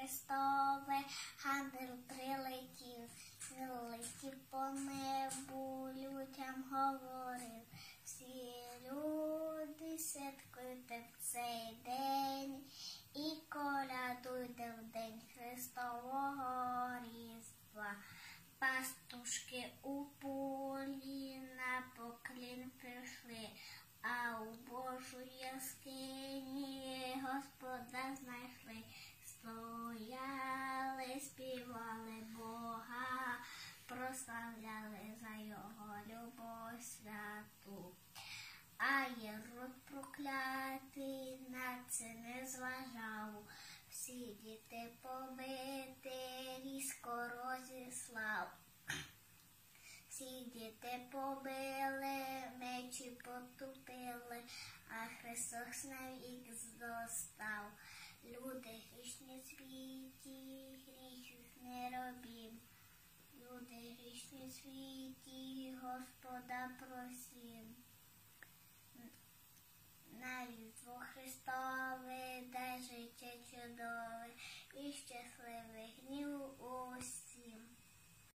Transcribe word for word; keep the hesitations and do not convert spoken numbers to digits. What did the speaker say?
Христове, ангел прилетів, прилетів по небу, людям говорив. Всі люди святкуйте в цей день і колядуйте в день Христового Різдва. Пастушки у полі на поклін прийшли, а у Божу яскині Господа знайшли. Стояли, співали Бога, прославляли за його любов святу. А Єрод проклятий на це не зважав, всі діти побити, різко розіслав. Всі діти побили, мечі потупили, а Христос навік зостав. Люди грішні світі, гріхів не робім. Люди грішні світі, Господа просім. На Різдво Христове дай життя чудове і